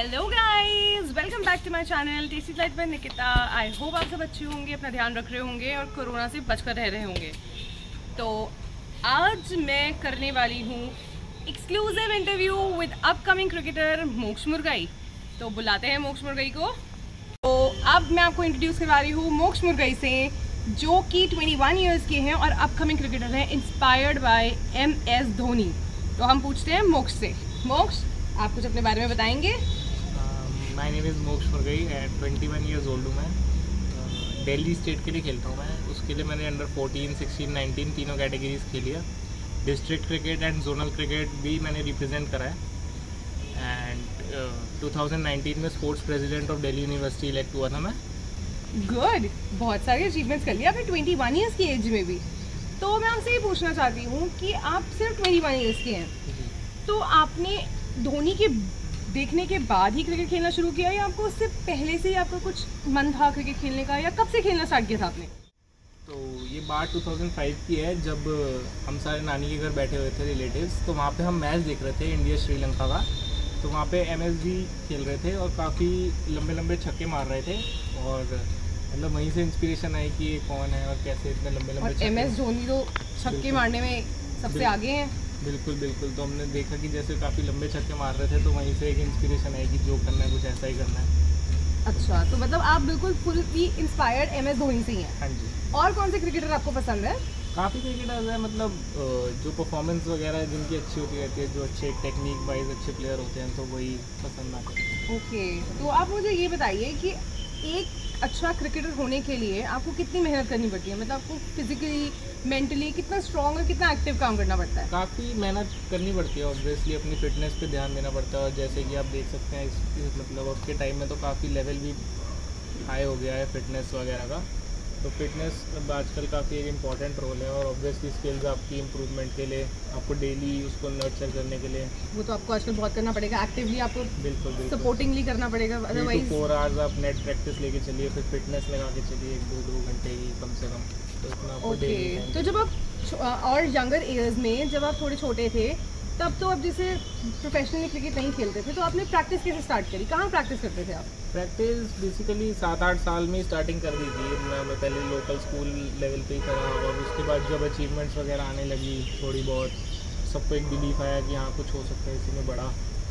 Hello guys, welcome back to my channel tasty life by Nikita. I hope आप सब अच्छे होंगे, अपना ध्यान रख रहे होंगे और कोरोना से बचकर रह रहे होंगे। तो आज मैं करने वाली हूँ exclusive interview with upcoming cricketer Moksh Murgai. तो बुलाते हैं मोक्ष मुर्गई को। तो अब मैं आपको इंट्रोड्यूस करवा रही हूँ मोक्ष मुर्गई से, जो कि 21 ईयर्स के हैं और अपकमिंग क्रिकेटर हैं, इंस्पायर्ड बाय MS धोनी। तो हम पूछते हैं मोक्ष से। मोक्ष, आप कुछ अपने बारे में बताएंगे? माय नेम इज़ मोक्ष मुर्गई एंड 21 ईयर्स ओल्ड हूँ मैं। दिल्ली स्टेट के लिए खेलता हूँ मैं। उसके लिए मैंने अंडर 14, 16, 19 तीनों कैटेगरीज खेली है। District cricket and zonal cricket भी मैंने रिप्रेजेंट करा है। एंड 2019 में sports president of Delhi university elect हुआ था मैं। गुड, बहुत सारे अचीवमेंट्स कर लिया आपने 21 ईयर्स की एज में भी। तो मैं आपसे ये पूछना चाहती हूँ कि आप सिर्फ 21 ईयर्स के हैं, तो आपने धोनी के देखने के बाद ही क्रिकेट खेलना शुरू किया या आपको उससे पहले से ही आपका कुछ मन था क्रिकेट खेलने का, या कब से खेलना स्टार्ट किया था आपने? तो ये बात 2005 की है, जब हम सारे नानी के घर बैठे हुए थे रिलेटिव्स। तो वहाँ पे हम मैच देख रहे थे इंडिया श्रीलंका का। तो वहाँ पे MS जी खेल रहे थे और काफ़ी लंबे लंबे छक्के मार रहे थे। और मतलब वहीं से इंस्पिरेशन आई कि ये कौन है और कैसे इतने लंबे लंबे छक्के। MS धोनी तो छक्के मारने में सबसे आगे हैं। बिल्कुल बिल्कुल। तो हमने देखा कि जैसे काफ़ी लंबे छक्के मार रहे थे, तो वहीं से एक इंस्पिरेशन आई कि जो करना है कुछ ऐसा ही करना है। अच्छा, तो मतलब आप बिल्कुल फुल्ली इंस्पायर्ड MS धोनी से ही हैं। हाँ जी। और कौन से क्रिकेटर आपको पसंद है? काफ़ी क्रिकेटर्स हैं, मतलब जो परफॉर्मेंस वगैरह जिनकी अच्छी होती रहती है, जो अच्छे टेक्निक वाइज अच्छे प्लेयर होते हैं, तो वही पसंद आते हैं। ओके, तो आप मुझे ये बताइए कि एक अच्छा क्रिकेटर होने के लिए आपको कितनी मेहनत करनी पड़ती है? मतलब आपको फिजिकली, मेंटली कितना स्ट्रॉन्ग और कितना एक्टिव काम करना पड़ता है? काफ़ी मेहनत करनी पड़ती है, ऑब्वियसली अपनी फिटनेस पे ध्यान देना पड़ता है। और जैसे कि आप देख सकते हैं मतलब अब के टाइम में तो काफ़ी लेवल भी हाई हो गया है फिटनेस वगैरह का। तो फिटनेस अब आजकल काफ़ी एक इम्पॉर्टेंट रोल है। और ऑब्वियसली स्किल्स आपकी इम्प्रूवमेंट के लिए, आपको डेली उसको नर्चर करने के लिए, वो तो आपको आजकल बहुत करना पड़ेगा। एक्टिवली आपको बिल्कुल सपोर्टिंगली करना पड़ेगा, 3 to 4 आवर्स आप नेट प्रैक्टिस लेके चलिए, फिर फिटनेस लगा के चलिए 1-2 घंटे की कम से कम। तो इतना आपको डेली। तो जब आप और यंगर एयर्स में, जब आप थोड़े छोटे थे, तब तो आप जैसे प्रोफेशनली क्रिकेट नहीं खेलते थे, तो आपने प्रैक्टिस कैसे स्टार्ट करी? कहाँ प्रैक्टिस करते थे आप? प्रैक्टिस बेसिकली 7-8 साल में स्टार्टिंग कर दी थी। मैं पहले लोकल स्कूल लेवल पे ही करा, और उसके बाद जब अचीवमेंट्स वगैरह आने लगी थोड़ी बहुत, सबको एक बिलीफ आया कि हाँ कुछ हो सकता है इसी में बड़ा,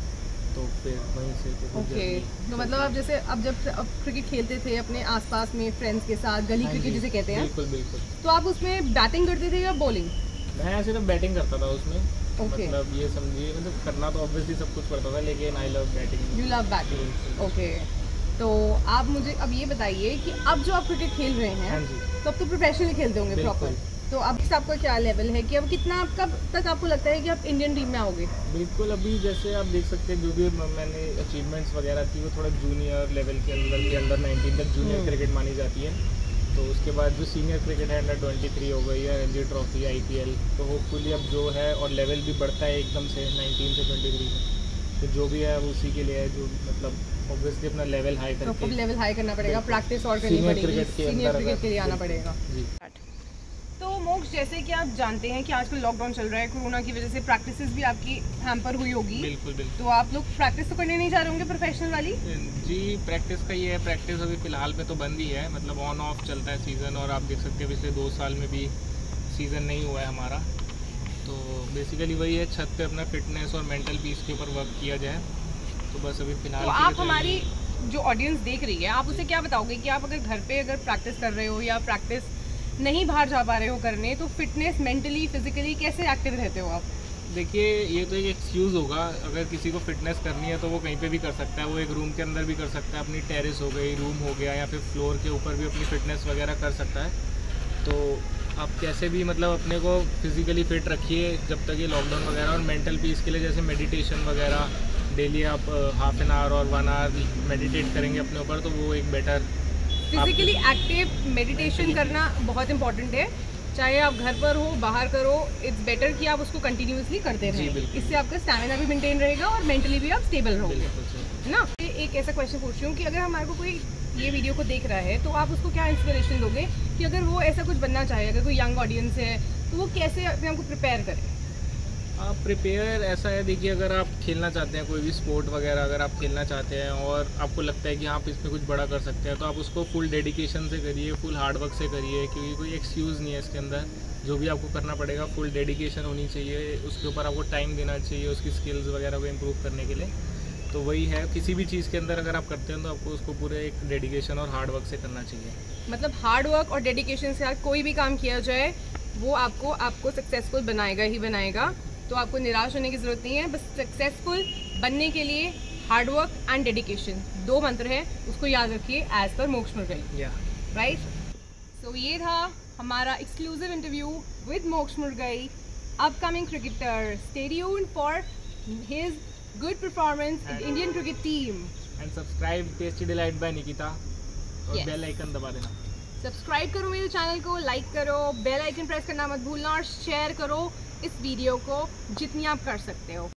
तो फिर वहीं से ओके। तो मतलब आप जैसे जब क्रिकेट खेलते थे अपने आसपास में फ्रेंड्स के साथ, गली क्रिकेट जिसे कहते हैं, बिल्कुल बिल्कुल, तो आप उसमें बैटिंग करते थे या बॉलिंग? मैं सिर्फ बैटिंग करता था उसमें। Okay. मतलब ये समझिए, मतलब करना तो ऑब्वियसली सब कुछ पड़ता था, लेकिन I love batting. You love batting, okay. तो आप मुझे अब ये बताइए कि अब जो आप क्रिकेट खेल रहे हैं, हाँ जी, तो अब तो प्रोफेशनली खेलते होंगे प्रॉपर। तो अब आपका क्या लेवल है कि अब कितना, अब कब तक आपको लगता है कि आप इंडियन टीम में आओगे? बिल्कुल। अभी जैसे आप देख सकते हैं जो भी मैंने अचीवमेंट्स वगैरह थी, वो थोड़ा जूनियर लेवल के अंडर 19 तक जूनियर क्रिकेट मानी जाती है। तो उसके बाद जो सीनियर क्रिकेट है अंडर 23 हो गई है, रणजी ट्रॉफी, IPL, तो होपफुली अब जो है और लेवल भी बढ़ता है एकदम से 19 से 23 में। तो जो भी है वो उसी के लिए है, जो मतलब ऑब्वियसली अपना लेवल हाई करके, लेवल हाई करना पड़ेगा, प्रैक्टिस और करनी पड़ेगी, सीनियर क्रिकेट के लिए आना पड़ेगा। जी। तो मोक्ष, जैसे कि आप जानते हैं कि आजकल लॉकडाउन चल रहा है, कोरोना की वजह से प्रैक्टिसेस भी आपकी हैम्पर हुई होगी। बिल्कुल बिल्कुल। तो आप लोग प्रैक्टिस तो करने नहीं जा रहे होंगे प्रोफेशनल वाली? जी, प्रैक्टिस का ये है, प्रैक्टिस अभी फ़िलहाल में तो बंद ही है, मतलब ऑन ऑफ चलता है सीज़न। और आप देख सकते हैं पिछले 2 साल में भी सीज़न नहीं हुआ है हमारा। तो बेसिकली वही है, छत पे अपना फिटनेस और मेंटल पीस के ऊपर वर्क किया जाए। तो बस अभी फ़िलहाल। तो आप हमारी जो ऑडियंस देख रही है, आप उसे क्या बताओगे कि आप अगर घर पे अगर प्रैक्टिस कर रहे हो या प्रैक्टिस नहीं बाहर जा पा रहे हो करने, तो फिटनेस, मेंटली, फिजिकली कैसे एक्टिव रहते हो आप? देखिए, ये तो एक एक्सक्यूज़ होगा। अगर किसी को फिटनेस करनी है तो वो कहीं पे भी कर सकता है, वो एक रूम के अंदर भी कर सकता है, अपनी टेरेस हो गई, रूम हो गया, या फिर फ्लोर के ऊपर भी अपनी फिटनेस वगैरह कर सकता है। तो आप कैसे भी मतलब अपने को फिज़िकली फिट रखिए जब तक ये लॉकडाउन वगैरह। और मेंटल पीस के लिए जैसे मेडिटेशन वगैरह डेली आप हाफ एन आवर और 1 आवर मेडिटेट करेंगे अपने ऊपर, तो वो एक बेटर फिजिकली एक्टिव मेडिटेशन करना बहुत इंपॉर्टेंट है। चाहे आप घर पर हो, बाहर करो, इट्स बेटर कि आप उसको कंटिन्यूसली करते रहें। इससे आपका स्टैमिना भी मेंटेन रहेगा और मेंटली भी आप स्टेबल रहोगे, है ना? एक ऐसा क्वेश्चन पूछ रही हूँ कि अगर हमारे को कोई ये वीडियो को देख रहा है, तो आप उसको क्या इंस्पिरेशन दोगे कि अगर वो ऐसा कुछ बनना चाहे, अगर कोई यंग ऑडियंस है, तो वो कैसे अपने आप को प्रिपेयर करे? प्रिपेयर ऐसा है, देखिए अगर आप खेलना चाहते हैं कोई भी स्पोर्ट वगैरह, अगर आप खेलना चाहते हैं और आपको लगता है कि आप इसमें कुछ बड़ा कर सकते हैं, तो आप उसको फुल डेडिकेशन से करिए, फुल हार्ड वर्क से करिए, क्योंकि कोई एक्सक्यूज़ नहीं है इसके अंदर। जो भी आपको करना पड़ेगा फुल डेडिकेशन होनी चाहिए, उसके ऊपर आपको टाइम देना चाहिए उसकी स्किल्स वगैरह को इम्प्रूव करने के लिए। तो वही है, किसी भी चीज़ के अंदर अगर आप करते हैं तो आपको उसको पूरे एक डेडिकेशन और हार्ड वर्क से करना चाहिए। मतलब हार्ड वर्क और डेडिकेशन से कोई भी काम किया जाए वो आपको सक्सेसफुल बनाएगा ही बनाएगा। तो आपको निराश होने की ज़रूरत नहीं है। बस सक्सेसफुल बनने के लिए हार्ड वर्क एंड डेडिकेशन 2 मंत्र है, उसको याद रखिए एज पर मोक्ष मुर्गई। राइट, सो ये था हमारा exclusive interview with Moksh Murgai, upcoming cricketer. Stay tuned for his good performance in Indian cricket team. And subscribe Tasty Delight by Nikita और Yes. बेल आइकन दबा देना। सब्सक्राइब करो मेरे चैनल को, लाइक करो, बेल आइकन प्रेस करना मत भूलना और शेयर करो इस वीडियो को जितनी आप कर सकते हो।